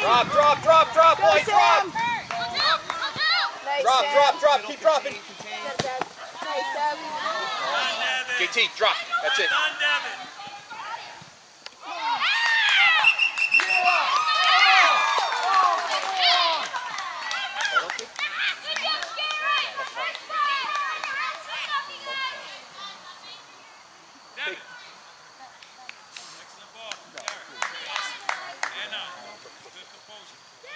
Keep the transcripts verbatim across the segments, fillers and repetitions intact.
Drop, drop, drop, drop, Go, White, drop. Sam. Nice, drop, Sam. drop, drop, keep dropping. Nice, Deb. J T, drop. That's it. Done, Devin. Devin. Excellent ball. Derek. And on. Good composure.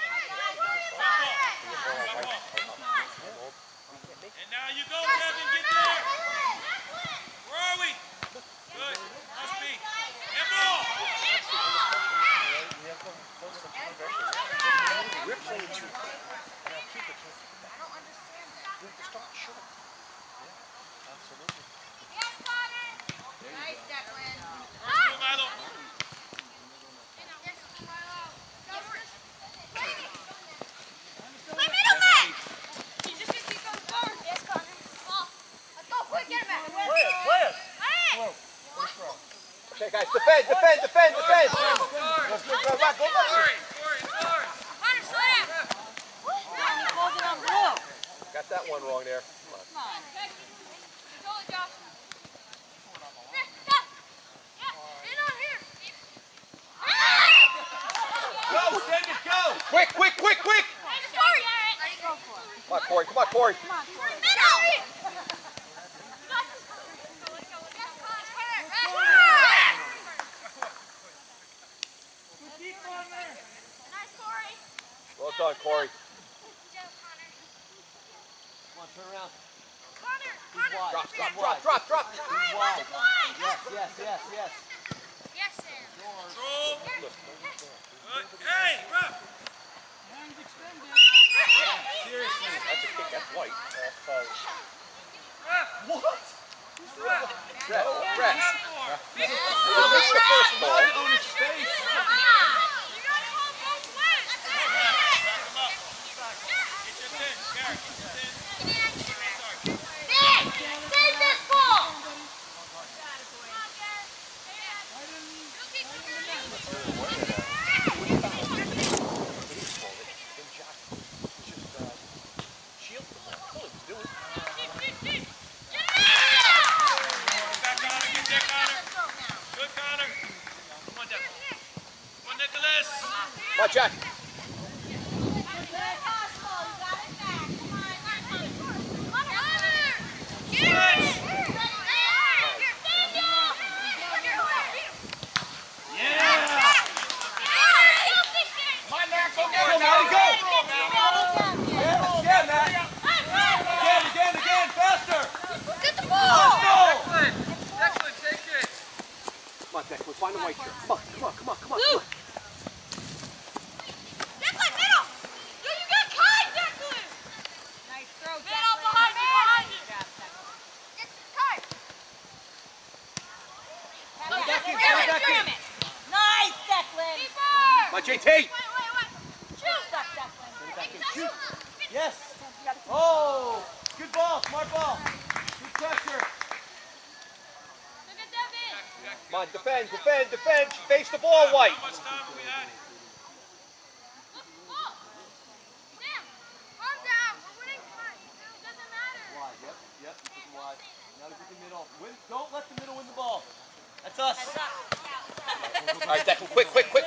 And now you go, Devin. Get there. Where are we? Good. Must be. And ball. Nice, Declan. First to Milo. Play middle back. You just gonna keep going forward. Yes, Connor. Ball. Let's go quick. Get him back. Play it, play it. Hey. Okay, guys, defend, defend, defend, defend. Go, Go, go, go, go, go, go. Corey, Corey, Corey. Connor, slow down. Got that one wrong there. Come on. Okay. Control it, Josh. There, stop. Yeah, in on here. Go, send it, go. Quick, quick, quick, quick. Corey. Come on, Corey, come on, Corey. Middle. Nice, Corey. Well done, Corey. Come on, turn around. Connor. Who's wide? Drop, drop, Who's drop, wide? drop, drop. Who's wide? Yes, yes, yes, yes. Yes, Sam. Control. Good. Hey, ref. Seriously. That's a kick, that's White. Ref. What? Ref. Ref, ref. Ref. You missed the first ball. On his face. You gotta go both ways. Get your ten, Garrett. Get your ten. Nick, save this ball. Back, Connor. Get there, Connor. Good, Connor. Come on, Devin. Come on, Nicholas. Come on, Jack. Come on, Declan, find the white shirt. Come on, come on, come on, come on, come on. Declan, middle! Yo, you got Kai, Declan! Nice throw, Declan. Middle, behind you, behind you! It's Kai! Go, Declan, go, Declan. Nice, Declan. Keeper! Come on, J T. Wait, wait, wait. Shoot! Stuck, Declan. Back and shoot. Yes. Oh, good ball, smart ball. Good pressure. Look at Devin! Come on, defend, defend, defend. Face the ball, White. How much time have we had? Look, ball! Sam, calm down. We're winning time. It doesn't matter. Wide, yep, yep, you took him wide. Now look at the middle. Win, don't let the middle win the ball. That's us. All right, Declan, quick, quick, quick,